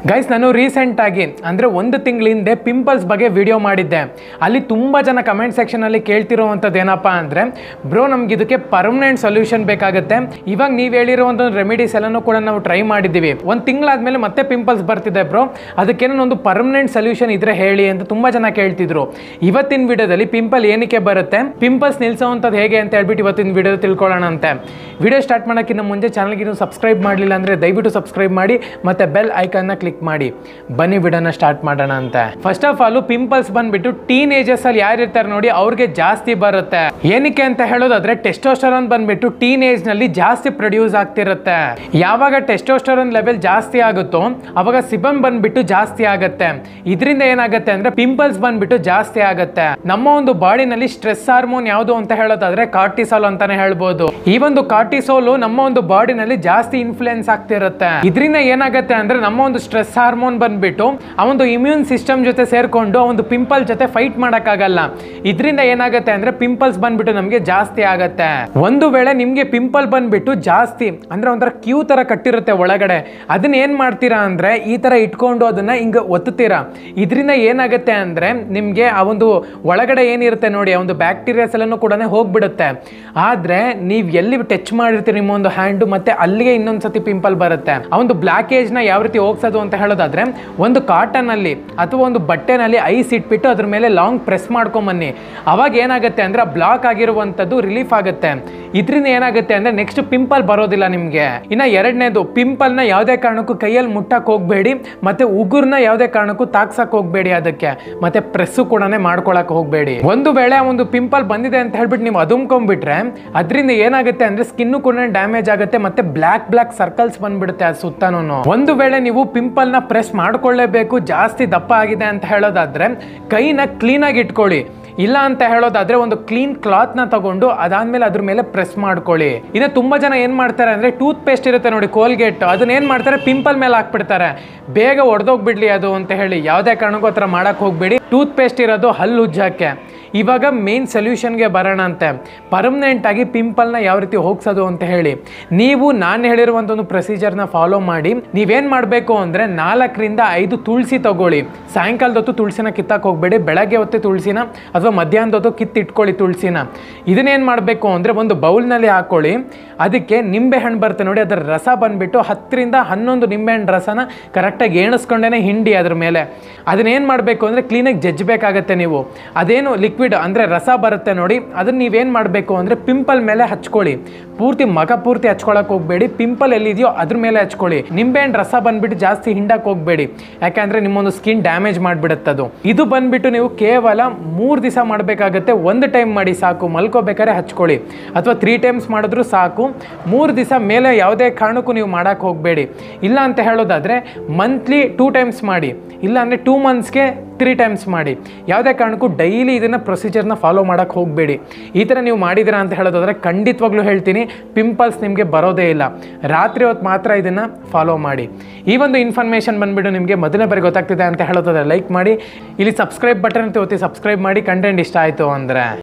Guys, ನಾನು ರೀಸೆಂಟಾಗಿ ಅಂದರೆ ಒಂದು ತಿಂಗಳ ಹಿಂದೆ ಪಿಂಪಲ್ಸ್ ಬಗ್ಗೆ ವಿಡಿಯೋ ಮಾಡಿದ್ದೆ. ಅಲ್ಲಿ ತುಂಬ ಜನ ಕಮೆಂಟ್ ಸೆಕ್ಷನಲ್ಲಿ ಕೇಳ್ತಿರೋವಂಥದ್ದು ಏನಪ್ಪ ಅಂದರೆ, ಬ್ರೋ ನಮ್ಗೆ ಇದಕ್ಕೆ ಪರ್ಮನೆಂಟ್ ಸೊಲ್ಯೂಷನ್ ಬೇಕಾಗುತ್ತೆ. ಇವಾಗ ನೀವು ಹೇಳಿರೋವಂಥ ರೆಮಿಡೀಸ್ ಎಲ್ಲನೂ ಕೂಡ ನಾವು ಟ್ರೈ ಮಾಡಿದ್ದೀವಿ. ಒಂದು ತಿಂಗಳಾದ್ಮೇಲೆ ಮತ್ತೆ ಪಿಂಪಲ್ಸ್ ಬರ್ತಿದೆ ಬ್ರೋ, ಅದಕ್ಕೇನೋ ಒಂದು ಪರ್ಮನೆಂಟ್ ಸೊಲ್ಯೂಷನ್ ಇದ್ರೆ ಹೇಳಿ ಅಂತ ತುಂಬ ಜನ ಕೇಳ್ತಿದ್ರು. ಇವತ್ತಿನ ವಿಡಿಯೋದಲ್ಲಿ ಪಿಂಪಲ್ ಏನಕ್ಕೆ ಬರುತ್ತೆ, ಪಿಂಪಲ್ಸ್ ನಿಲ್ಸೋವಂಥದ್ದು ಹೇಗೆ ಅಂತ ಹೇಳ್ಬಿಟ್ಟು ಇವತ್ತಿನ ವಿಡಿಯೋ ತಿಳ್ಕೊಳ್ಳೋಣ ಅಂತೆ. ವಿಡಿಯೋ ಸ್ಟಾರ್ಟ್ ಮಾಡೋಕ್ಕಿಂತ ಮುಂಚೆ ಚಾನಲ್ಗೆ ನೀವು ಸಬ್ಸ್ಕ್ರೈಬ್ ಮಾಡಲಿಲ್ಲ ಅಂದರೆ ದಯವಿಟ್ಟು ಸಬ್ಸ್ಕ್ರೈಬ್ ಮಾಡಿ ಮತ್ತು ಬೆಲ್ ಐಕನ್ನ ಕ್ಲಿಕ್ ಮಾಡಿ. ಬನ್ನಿ ವಿಡಿಯೋನ ಸ್ಟಾರ್ಟ್ ಮಾಡೋಣ ಅಂತ. ಫಸ್ಟ್ ಆಫ್ ಆಲ್ ಪಿಂಪಲ್ಸ್ ಬಂದ್ಬಿಟ್ಟು ಟೀನೇಜರ್ಸ್ ಅಲ್ಲಿ ಯಾರು ಇರ್ತಾರೆ ನೋಡಿ ಅವ್ರಿಗೆ ಜಾಸ್ತಿ ಬರುತ್ತೆ. ಏನಕ್ಕೆ ಅಂತ ಹೇಳೋದಾದ್ರೆ ಟೆಸ್ಟೋಸ್ಟೆರಾನ್ ಬಂದ್ಬಿಟ್ಟು ಟೀನೇಜ್ ನಲ್ಲಿ ಜಾಸ್ತಿ ಪ್ರೊಡ್ಯೂಸ್ ಆಗ್ತಿರುತ್ತೆ. ಯಾವಾಗ ಟೆಸ್ಟೋಸ್ಟೆರಾನ್ ಲೆವೆಲ್ ಜಾಸ್ತಿ ಆಗುತ್ತೋ ಅವಾಗ ಸಿಬಮ್ ಬಂದ್ಬಿಟ್ಟು ಜಾಸ್ತಿ ಆಗುತ್ತೆ. ಇದರಿಂದ ಏನಾಗುತ್ತೆ ಅಂದ್ರೆ ಪಿಂಪಲ್ಸ್ ಬಂದ್ಬಿಟ್ಟು ಜಾಸ್ತಿ ಆಗುತ್ತೆ. ನಮ್ಮ ಒಂದು ಬಾಡಿನಲ್ಲಿ ಸ್ಟ್ರೆಸ್ ಹಾರ್ಮೋನ್ ಯಾವುದು ಅಂತ ಹೇಳೋದಾದ್ರೆ ಕಾರ್ಟಿಸಾಲ್ ಅಂತಾನೆ ಹೇಳ್ಬೋದು. ಈ ಒಂದು ಕಾರ್ಟಿಸೋಲ್ ನಮ್ಮ ಒಂದು ಬಾಡಿನಲ್ಲಿ ಜಾಸ್ತಿ ಇನ್ಫ್ಲುಯೆನ್ಸ್ ಆಗ್ತಿರುತ್ತೆ. ಇದರಿಂದ ಏನಾಗುತ್ತೆ ಅಂದ್ರೆ ನಮ್ಮ ಒಂದು ಸ್ಟ್ರೆಸ್ ಹಾರ್ಮೋನ್ ಬಂದ್ಬಿಟ್ಟು ಆ ಒಂದು ಇಮ್ಯೂನ್ ಸಿಸ್ಟಮ್ ಜೊತೆ ಸೇರ್ಕೊಂಡು ಆ ಒಂದು ಪಿಂಪಲ್ ಜೊತೆ ಫೈಟ್ ಮಾಡಕ್ಕಾಗಲ್ಲ. ಇದರಿಂದ ಏನಾಗುತ್ತೆ ಅಂದ್ರೆ ಪಿಂಪಲ್ಸ್ ಬಂದ್ಬಿಟ್ಟು ನಮಗೆ ಜಾಸ್ತಿ ಆಗತ್ತೆ. ಒಂದು ವೇಳೆ ನಿಮ್ಗೆ ಪಿಂಪಲ್ ಬಂದ್ಬಿಟ್ಟು ಜಾಸ್ತಿ ಅಂದ್ರೆ ಒಂಥರ ಕ್ಯೂ ತರ ಕಟ್ಟಿರುತ್ತೆ ಒಳಗಡೆ, ಅದನ್ನ ಏನ್ ಮಾಡ್ತೀರಾ ಅಂದ್ರೆ ಈ ತರ ಇಟ್ಕೊಂಡು ಅದನ್ನ ಹಿಂಗ ಒತ್ತುತ್ತೀರಾ. ಇದರಿಂದ ಏನಾಗುತ್ತೆ ಅಂದ್ರೆ ನಿಮ್ಗೆ ಆ ಒಂದು ಒಳಗಡೆ ಏನಿರುತ್ತೆ ನೋಡಿ ಆ ಒಂದು ಬ್ಯಾಕ್ಟೀರಿಯಾಸ್ ಎಲ್ಲಾನು ಕೂಡ ಹೋಗ್ಬಿಡುತ್ತೆ. ಆದ್ರೆ ನೀವ್ ಎಲ್ಲಿ ಟಚ್ ಮಾಡಿರ್ತೀರಿ ನಿಮ್ಮ ಒಂದು ಹ್ಯಾಂಡ್ ಮತ್ತೆ ಅಲ್ಲಿಗೆ ಇನ್ನೊಂದ್ಸತಿ ಪಿಂಪಲ್ ಬರುತ್ತೆ. ಆ ಒಂದು ಬ್ಲಾಕೇಜ್ ನ ಯಾವ ರೀತಿ ಹೋಗ್ಸೋದು ಅಂತ ಹೇಳೋದಾದ್ರೆ ಒಂದು ಕಾಟನ್ ಅಲ್ಲಿ ಅಥವಾ ಒಂದು ಬಟ್ಟೆನಲ್ಲಿ ಐಸ್ ಇಟ್ಬಿಟ್ಟು ಅದ್ರ ಮೇಲೆ ಲಾಂಗ್ ಪ್ರೆಸ್ ಮಾಡ್ಕೊಂಬನ್ನಿ. ಅವಾಗ ಏನಾಗುತ್ತೆ ಅಂದ್ರೆ ಬ್ಲಾಕ್ ಆಗಿರುವಂತದ್ದು ರಿಲೀಫ್ ಆಗುತ್ತೆ. ಇದರಿಂದ ಏನಾಗುತ್ತೆ ಅಂದ್ರೆ ನೆಕ್ಸ್ಟ್ ಪಿಂಪಲ್ ಬರೋದಿಲ್ಲ ನಿಮ್ಗೆ. ಇನ್ನ ಎರಡನೇದು, ಪಿಂಪಲ್ ನ ಯಾವುದೇ ಕಾರಣಕ್ಕೂ ಕೈಯಲ್ಲಿ ಮುಟ್ಟಕ್ ಹೋಗ್ಬೇಡಿ ಮತ್ತೆ ಉಗುರ್ನ ಯಾವುದೇ ಕಾರಣಕ್ಕೂ ತಾಕ್ಸಕ್ ಹೋಗ್ಬೇಡಿ ಅದಕ್ಕೆ, ಮತ್ತೆ ಪ್ರೆಸ್ ಕೂಡ ಮಾಡ್ಕೊಳಕ್ ಹೋಗ್ಬೇಡಿ. ಒಂದು ವೇಳೆ ಒಂದು ಪಿಂಪಲ್ ಬಂದಿದೆ ಅಂತ ಹೇಳ್ಬಿಟ್ಟು ನೀವು ಅದುಮ್ಕೊಂಡ್ಬಿಟ್ರೆ ಅದರಿಂದ ಏನಾಗುತ್ತೆ ಅಂದ್ರೆ ಸ್ಕಿನ್ ಕೂಡ ಡ್ಯಾಮೇಜ್ ಆಗುತ್ತೆ ಮತ್ತೆ ಬ್ಲಾಕ್ ಸರ್ಕಲ್ಸ್ ಬಂದ್ಬಿಡುತ್ತೆ ಆ ಸುತ್ತನೂ. ಒಂದು ವೇಳೆ ನೀವು ಪಿಂಪಲ್ ನ ಪ್ರೆಸ್ ಮಾಡ್ಕೊಳ್ಳೇಬೇಕು, ಜಾಸ್ತಿ ದಪ್ಪ ಆಗಿದೆ ಅಂತ ಹೇಳೋದಾದ್ರೆ ಕೈನ ಕ್ಲೀನ್ ಆಗಿ ಇಟ್ಕೊಳ್ಳಿ. ಇಲ್ಲ ಅಂತ ಹೇಳೋದಾದ್ರೆ ಒಂದು ಕ್ಲೀನ್ ಕ್ಲಾತ್ ನ ತಗೊಂಡು ಅದಾದ್ಮೇಲೆ ಅದ್ರ ಮೇಲೆ ಪ್ರೆಸ್ ಮಾಡ್ಕೊಳ್ಳಿ. ಇನ್ನು ತುಂಬಾ ಜನ ಏನ್ ಮಾಡ್ತಾರೆ ಅಂದ್ರೆ ಟೂತ್ ಪೇಸ್ಟ್ ಇರುತ್ತೆ ನೋಡಿ ಕೋಲ್ಗೇಟ್, ಅದನ್ನ ಏನ್ ಮಾಡ್ತಾರೆ ಪಿಂಪಲ್ ಮೇಲೆ ಹಾಕ್ಬಿಡ್ತಾರೆ, ಬೇಗ ಒಡೆದೋಗ್ಬಿಡ್ಲಿ ಅದು ಅಂತ ಹೇಳಿ. ಯಾವುದೇ ಕಾರಣಕ್ಕೂ ಆ ಥರ ಮಾಡಕ್ ಹೋಗ್ಬೇಡಿ. ಟೂತ್ ಪೇಸ್ಟ್ ಇರೋದು ಹಲ್ಲು ಉಜ್ಜಕ್ಕೆ. ಇವಾಗ ಮೇನ್ ಸೊಲ್ಯೂಷನ್ಗೆ ಬರೋಣ ಅಂತೆ. ಪರ್ಮನೆಂಟ್ ಆಗಿ ಪಿಂಪಲ್ನ ಯಾವ ರೀತಿ ಹೋಗ್ಸೋದು ಅಂತ ಹೇಳಿ ನೀವು ನಾನು ಹೇಳಿರುವಂಥ ಒಂದು ಪ್ರೊಸೀಜರ್ನ ಫಾಲೋ ಮಾಡಿ. ನೀವೇನು ಮಾಡಬೇಕು ಅಂದರೆ 4 ರಿಂದ 5 ತುಳಸಿ ತಗೊಳ್ಳಿ. ಸಾಯಂಕಾಲದ ಹೊತ್ತು ತುಳಸಿನ ಕಿತ್ತಕ್ಕೆ ಹೋಗಬೇಡಿ, ಬೆಳಗ್ಗೆ ಹೊತ್ತು ತುಳಸಿನ ಅಥವಾ ಮಧ್ಯಾಹ್ನದ ಹೊತ್ತು ಕಿತ್ತಿಟ್ಕೊಳ್ಳಿ ತುಳಸಿನ. ಇದನ್ನೇನು ಮಾಡಬೇಕು ಅಂದರೆ ಒಂದು ಬೌಲ್ನಲ್ಲಿ ಹಾಕ್ಕೊಳ್ಳಿ. ಅದಕ್ಕೆ ನಿಂಬೆ ಹಣ್ಣು ಬರುತ್ತೆ ನೋಡಿ, ಅದರ ರಸ ಬಂದುಬಿಟ್ಟು 10 ರಿಂದ 11 ನಿಂಬೆಹಣ್ಣು ರಸನ ಕರೆಕ್ಟಾಗಿ ಎಣಿಸ್ಕೊಂಡೇ ಹಿಂಡಿ ಅದ್ರ ಮೇಲೆ. ಅದನ್ನೇನು ಮಾಡಬೇಕು ಅಂದರೆ ಕ್ಲೀನಾಗಿ ಜಜ್ಜಬೇಕಾಗತ್ತೆ ನೀವು. ಅದೇನು ಲಿಕ್ವಿಡ್ ಅಂದ್ರೆ ರಸ ಬರುತ್ತೆ ನೋಡಿ, ಅದನ್ನ ನೀವೇನ್ ಮಾಡಬೇಕು ಅಂದ್ರೆ ಪಿಂಪಲ್ ಮೇಲೆ ಹಚ್ಕೊಳ್ಳಿ. ಪೂರ್ತಿ ಮಗ ಪೂರ್ತಿ ಹಚ್ಕೊಳಕ್ ಹೋಗ್ಬೇಡಿ, ಪಿಂಪಲ್ ಎಲ್ಲಿದೆಯೋ ಅದ್ರ ಮೇಲೆ ಹಚ್ಕೊಳ್ಳಿ. ನಿಂಬೆಹಣ್ಣು ರಸ ಬಂದ್ಬಿಟ್ಟು ಜಾಸ್ತಿ ಹಿಂಡಕ್ ಹೋಗ್ಬೇಡಿ, ಯಾಕಂದ್ರೆ ನಿಮ್ಮೊಂದು ಸ್ಕಿನ್ ಡ್ಯಾಮೇಜ್ ಮಾಡ್ಬಿಡುತ್ತದು. ಇದು ಬಂದ್ಬಿಟ್ಟು ನೀವು ಕೇವಲ 3 ದಿವಸ ಮಾಡಬೇಕಾಗತ್ತೆ. ಒಂದು ಟೈಮ್ ಮಾಡಿ ಸಾಕು, ಮಲ್ಕೋಬೇಕಾದ್ರೆ ಹಚ್ಕೊಳ್ಳಿ, ಅಥವಾ 3 ಟೈಮ್ಸ್ ಮಾಡಿದ್ರು ಸಾಕು. 3 ದಿವಸ ಮೇಲೆ ಯಾವುದೇ ಕಾರಣಕ್ಕೂ ನೀವು ಮಾಡಕ್ ಹೋಗ್ಬೇಡಿ. ಇಲ್ಲ ಅಂತ ಹೇಳೋದಾದ್ರೆ ಮಂತ್ಲಿ 2 ಟೈಮ್ಸ್ ಮಾಡಿ, ಇಲ್ಲ ಅಂದ್ರೆ 2 ಮಂತ್ಸ್ಗೆ 3 ಟೈಮ್ಸ್ ಮಾಡಿ. ಯಾವುದೇ ಕಾರಣಕ್ಕೂ ಡೈಲಿ ಇದನ್ನ ಪ್ರೊಸೀಜರ್ನ ಫಾಲೋ ಮಾಡಕ್ಕೆ ಹೋಗಬೇಡಿ. ಈ ಥರ ನೀವು ಮಾಡಿದಿರಾ ಅಂತ ಹೇಳೋದಾದ್ರೆ ಖಂಡಿತವಾಗ್ಲೂ ಹೇಳ್ತೀನಿ ಪಿಂಪಲ್ಸ್ ನಿಮಗೆ ಬರೋದೇ ಇಲ್ಲ. ರಾತ್ರಿ ಹೊತ್ತು ಮಾತ್ರ ಇದನ್ನು ಫಾಲೋ ಮಾಡಿ. ಈ ಒಂದು ಇನ್ಫಾರ್ಮೇಷನ್ ಬಂದುಬಿಟ್ಟು ನಿಮಗೆ ಮೊದಲನೇ ಬಾರಿ ಗೊತ್ತಾಗ್ತಿದೆ ಅಂತ ಹೇಳೋದಾದ್ರೆ ಲೈಕ್ ಮಾಡಿ. ಇಲ್ಲಿ ಸಬ್ಸ್ಕ್ರೈಬ್ ಬಟನ್ ಅಂತ ಒತ್ತಿ ಸಬ್ಸ್ಕ್ರೈಬ್ ಮಾಡಿ ಕಂಟೆಂಟ್ ಇಷ್ಟ ಆಯಿತು ಅಂದರೆ.